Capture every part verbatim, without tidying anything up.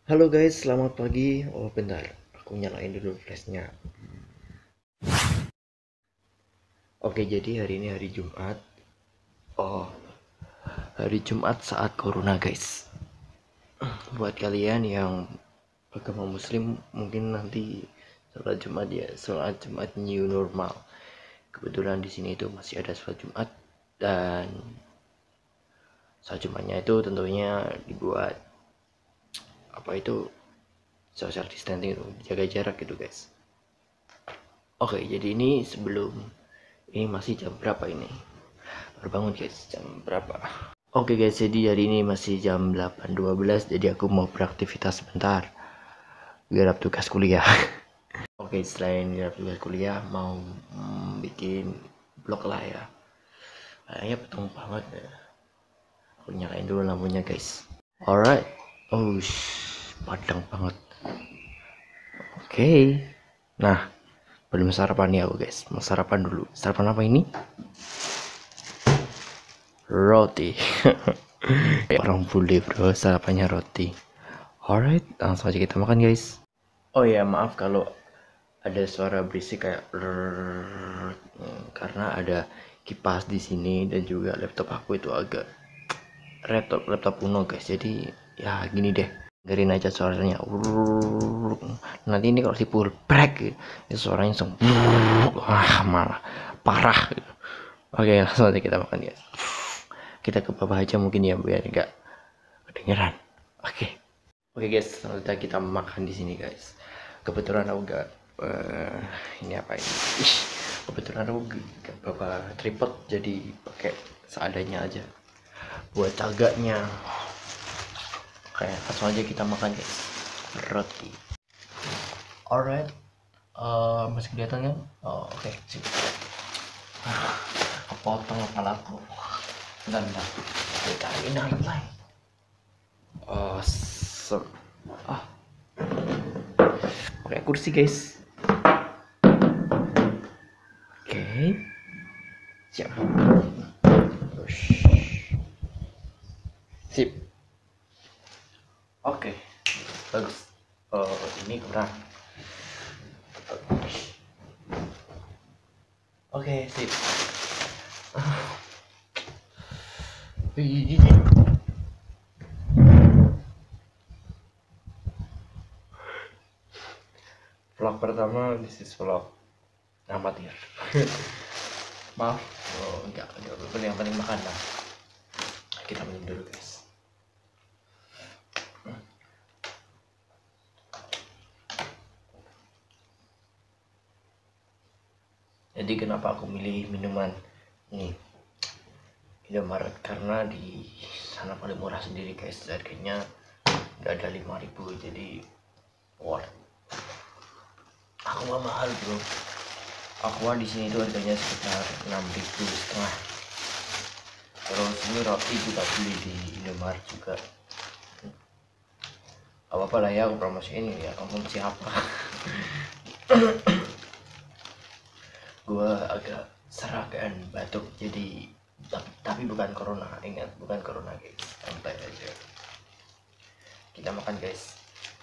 Halo guys, selamat pagi. Oh bentar, aku nyalain dulu flashnya. Oke, jadi hari ini hari Jumat. Oh, hari Jumat saat Corona guys. Buat kalian yang agama Muslim, mungkin nanti sholat Jumat ya, sholat Jumat new normal. Kebetulan di sini itu masih ada sholat Jumat dan sholat Jumatnya itu tentunya dibuat apa itu social distancing itu, jaga jarak gitu guys. Oke, jadi ini sebelum ini masih jam berapa ini? Baru bangun guys, jam berapa? Oke guys, jadi hari ini masih jam delapan dua belas, jadi aku mau beraktivitas sebentar. Garap tugas kuliah. Oke, selain garap tugas kuliah, mau mm, bikin vlog lah ya. Kayaknya petung banget ya. Aku nyalain dulu lampunya guys. Alright. Oh, shh, padang banget. Oke. Nah, belum sarapan ya aku guys. Mau sarapan dulu. Sarapan apa ini? Roti. Orang bule bro, sarapannya roti. Alright, langsung aja kita makan guys. Oh ya, maaf kalau ada suara berisik kayak rrrr, karena ada kipas di sini dan juga laptop aku itu agak laptop laptop kuno guys. Jadi ya gini deh, dengerin aja suaranya. Nanti ini kalau dipukul brek itu suaranya langsung wah malah parah. Oke, langsung aja kita makan guys. Kita ke bawah aja mungkin ya biar enggak kedengeran. Oke. Oke guys, langsung kita makan di sini guys. Kebetulan aku gak uh, ini apa ini? Ih, kebetulan aku gak bawa tripod, jadi pakai seadanya aja buat cagaknya. Oke, langsung aja kita makan guys. Roti. Alright. Uh, masih kelihatan kan? Oh, oke. Okay. Sip. Kepotong kepalaku. Bentar, bentar. Kita ini lain. Oh, so. Ah. Pakai kursi guys. Oke. Okay. Siap. Sip. Oke. Okay. Bagus. Oh, ini kurang. Oke, okay, sip. Vlog pertama, this is vlog amatir. Maaf, oh, enggak, enggak boleh, yang penting makan lah. Kita minum dulu guys. Jadi kenapa aku milih minuman ini Indomaret, karena di sana paling murah sendiri guys, harganya nggak ada lima ribu, jadi worth. Aku gak mahal bro. Aqua di sini itu harganya sekitar enam ribu setengah. Terus ini roti juga beli di Indomaret juga. Apa apa lah ya, aku promosiin ya, kamu siapa? Gue agak serak dan batuk, jadi tapi bukan corona, ingat bukan corona guys, santai aja. Kita makan guys.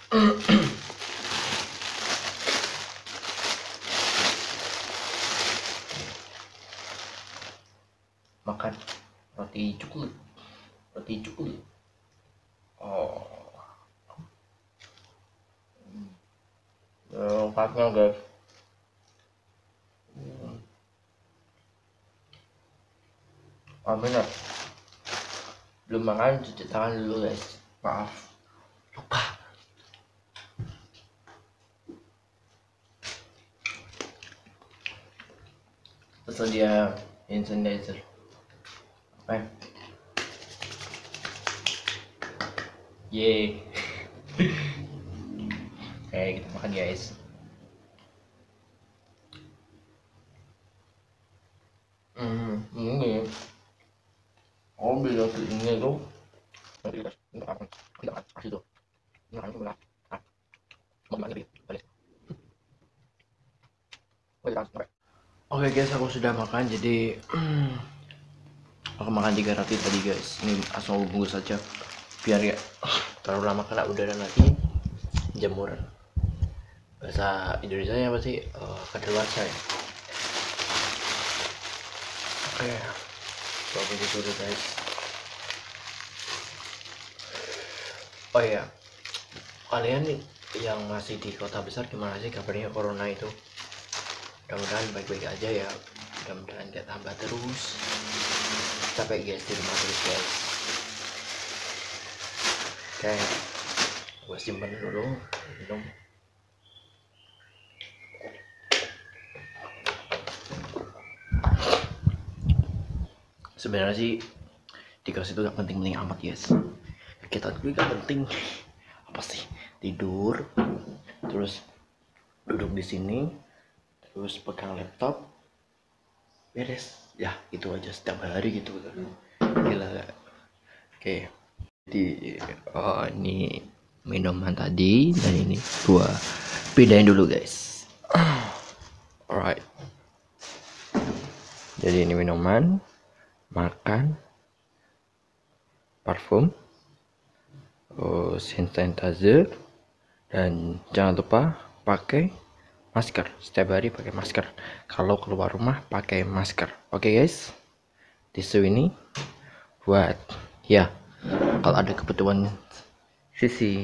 Makan roti cukul, roti cukul. Oh, lengkapnya guys. Oh bener, belum makan, cuci tangan dulu guys, maaf lupa. Terus dia hand sanitizer. Oke, yeay. Oke, kita makan guys. Hmm, ini oh bila ini tuh tidak akan tidak akan kasih tuh ini akan berat mau gimana lebih balik. Oke guys, aku sudah makan, jadi aku makan tiga roti tadi guys. Ini langsung aku bungkus saja biar ya terlalu lama kena udara nanti. jemuran. Bahasa Indonesia nya apa sih? Uh, kadaluarsa ya. Oke, okay. Bagus dulu guys. Oh iya, kalian nih yang masih di kota besar gimana sih kabarnya corona itu? Mudah-mudahan baik-baik aja ya. Mudah-mudahan gak tambah terus. Capek guys di rumah terus guys. Oke, okay. Gue simpen dulu minum. Sebenarnya sih di kos itu gak penting-penting amat guys. Kegiatan gue gak penting. Apa sih? Tidur, terus duduk di sini, terus pegang laptop, beres. Ya itu aja setiap hari gitu. Gila gak? Oke. Jadi oh ini minuman tadi dan ini gua pindahin dulu guys. Alright. Jadi ini minuman, makan, parfum, oh, hand sanitizer, dan jangan lupa pakai masker. Setiap hari pakai masker. Kalau keluar rumah pakai masker. Oke okay, guys. Tisu ini buat ya kalau ada kebutuhan sisi.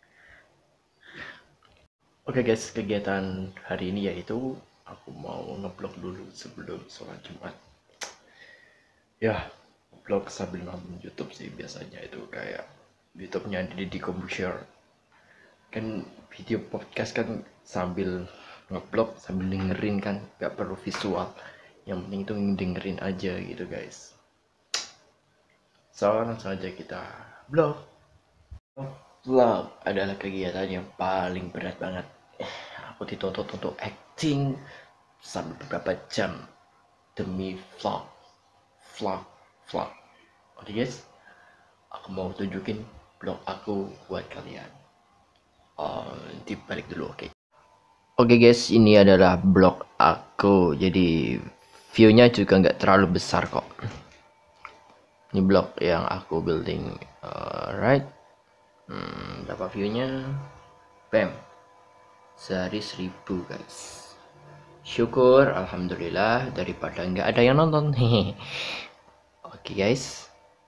Oke okay guys, kegiatan hari ini yaitu aku mau ngeblog dulu sebelum sholat Jumat. Ya, vlog sambil nonton YouTube sih biasanya itu kayak YouTube-nya di Computer. Kan video podcast kan sambil ngeblog sambil dengerin kan, gak perlu visual. Yang penting itu dengerin aja gitu guys. So, langsung aja kita vlog. Vlog adalah kegiatan yang paling berat banget. Aku dituntut untuk acting sampai beberapa jam demi vlog vlog vlog oke okay, guys, aku mau tunjukin vlog aku buat kalian. Uh, dibalik dulu. Oke okay. Oke okay guys, ini adalah vlog aku, jadi viewnya juga nggak terlalu besar kok. Ini vlog yang aku building. Alright, hmm, berapa viewnya? Bam, sehari seribu guys. Syukur, alhamdulillah, daripada nggak ada yang nonton. Oke okay, guys,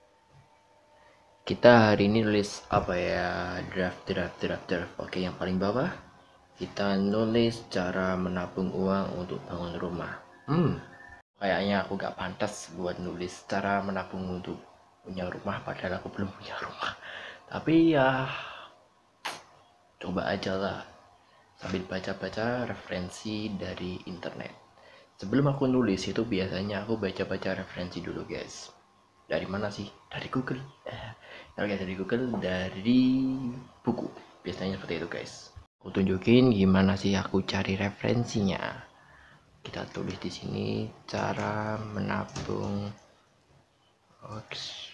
kita hari ini nulis apa ya? Draft, draft, draft, draft. Oke okay, yang paling bawah kita nulis cara menabung uang untuk bangun rumah. Hmm, kayaknya aku gak pantas buat nulis cara menabung untuk punya rumah, padahal aku belum punya rumah. Tapi ya, coba aja lah. Sambil baca-baca referensi dari internet. Sebelum aku nulis itu biasanya aku baca-baca referensi dulu guys. Dari mana sih? Dari Google. Eh, kalau dari Google, dari buku. Biasanya seperti itu guys. Aku tunjukin gimana sih aku cari referensinya. Kita tulis di sini cara menabung. Oks.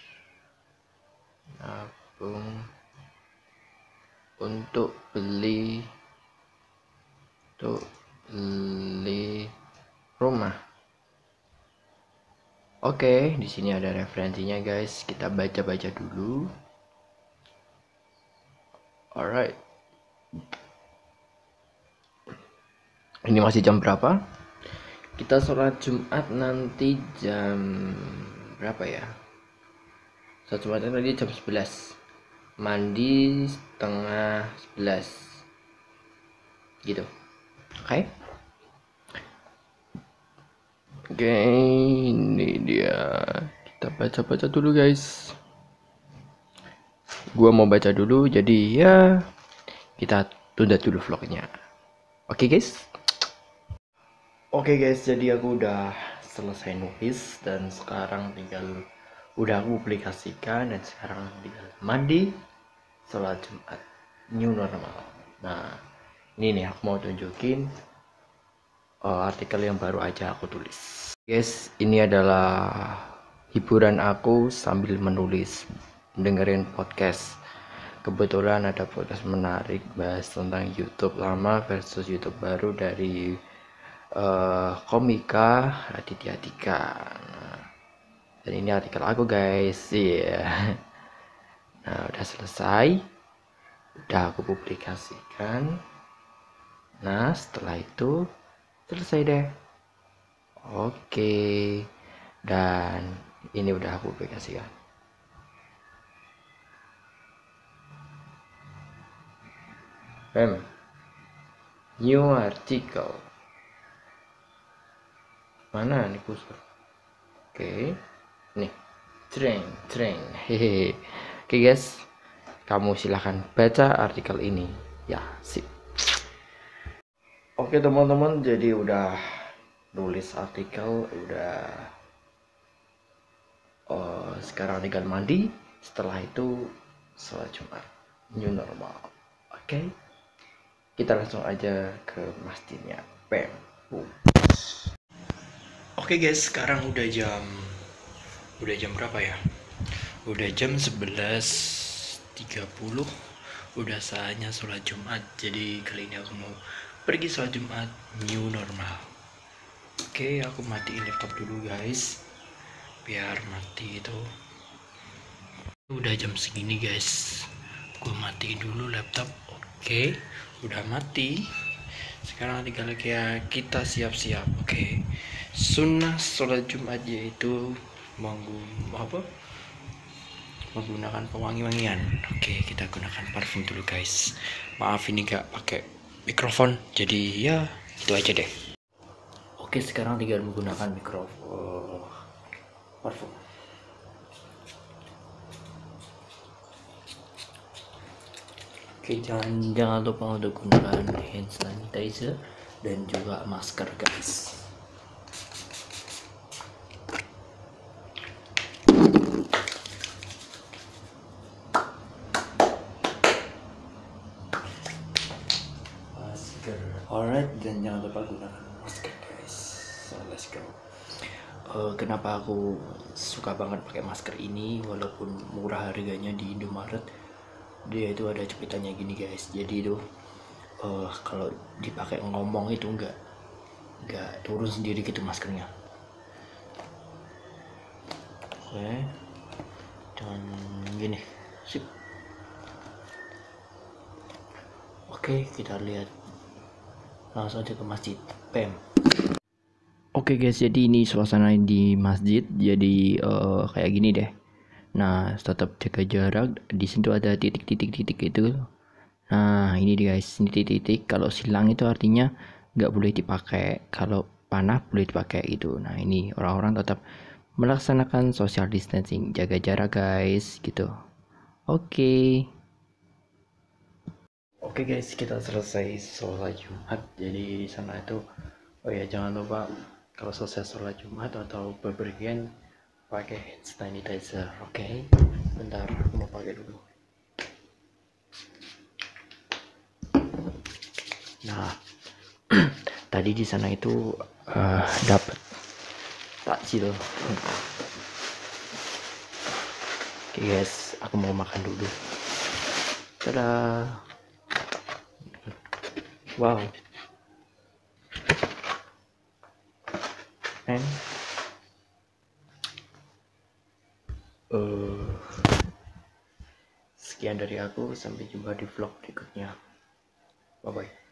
Menabung untuk beli untuk beli rumah. Oke, di sini ada referensinya guys. Kita baca-baca dulu. Alright. Ini masih jam berapa? Kita sholat Jumat nanti jam berapa ya? Sholat Jumat nanti jam sebelas. Mandi setengah sebelas. Gitu. Oke. Okay. Oke, okay, ini dia. Kita baca-baca dulu guys. Gua mau baca dulu, jadi ya kita tunda dulu vlognya. Oke okay, guys. Oke okay, guys, jadi aku udah selesai nulis dan sekarang tinggal udah aku publikasikan dan sekarang tinggal mandi, sholat Jumat, new normal. Nah, ini nih aku mau tunjukin uh, artikel yang baru aja aku tulis. Guys, ini adalah hiburan aku sambil menulis, dengerin podcast. Kebetulan ada podcast menarik bahas tentang YouTube lama versus YouTube baru dari uh, komika Raditya Dika. Nah, dan ini artikel aku guys, iya. Yeah. Nah, udah selesai. udah aku publikasikan. Nah setelah itu selesai deh. Oke, dan ini udah aku publikasikan. Bam, new article. Mana nih kursor? Oke, nih, treng, treng, hehe. Oke guys, kamu silahkan baca artikel ini. Ya, sip. Oke teman-teman, jadi udah nulis artikel, udah uh, sekarang tinggal mandi. Setelah itu sholat Jumat, new normal. Oke, kita langsung aja ke masjidnya. Bam. Boom. Oke guys, sekarang udah jam udah jam berapa ya? Udah jam sebelas tiga puluh. Udah saatnya sholat Jumat. Jadi kali ini aku mau pergi sholat Jumat new normal. Oke, aku matiin laptop dulu guys, biar mati itu. Udah jam segini guys, gue matiin dulu laptop. Oke, udah mati. Sekarang tinggal kayak kita siap-siap. Oke, sunnah sholat Jumat yaitu menggun apa menggunakan pewangi-wangian. Oke, kita gunakan parfum dulu guys. Maaf ini gak pakai mikrofon, jadi ya itu aja deh. Oke, sekarang tinggal menggunakan mikrofon parfum. Oke, jangan jangan lupa untuk gunakan hand sanitizer dan juga masker guys. Masker, alright, dan jangan lupa gunakan masker guys. So let's go. Uh, kenapa aku suka banget pakai masker ini walaupun murah harganya di Indomaret? Dia itu ada jepitannya gini guys, jadi itu uh, kalau dipakai ngomong itu enggak enggak turun sendiri gitu maskernya. Oke, dan gini, sip. Oke, kita lihat langsung aja ke masjid. Bam. Oke guys, jadi ini suasana di masjid, jadi uh, kayak gini deh. Nah, tetap jaga jarak. Di situ ada titik-titik-titik itu. Nah, ini guys, ini titik-titik. Kalau silang itu artinya nggak boleh dipakai. Kalau panah boleh dipakai itu. Nah, ini orang-orang tetap melaksanakan social distancing, jaga jarak guys, gitu. Oke. Oke guys, kita selesai sholat Jumat. Jadi di sana itu, oh ya jangan lupa kalau selesai sholat Jumat atau bepergian pakai hand sanitizer. Oke, okay? Bentar aku mau pakai dulu. Nah tadi di sana itu uh, dapat takjil. Oke okay guys, aku mau makan dulu. Tada, wow. And Uh, sekian dari aku, sampai jumpa di vlog berikutnya. Bye bye.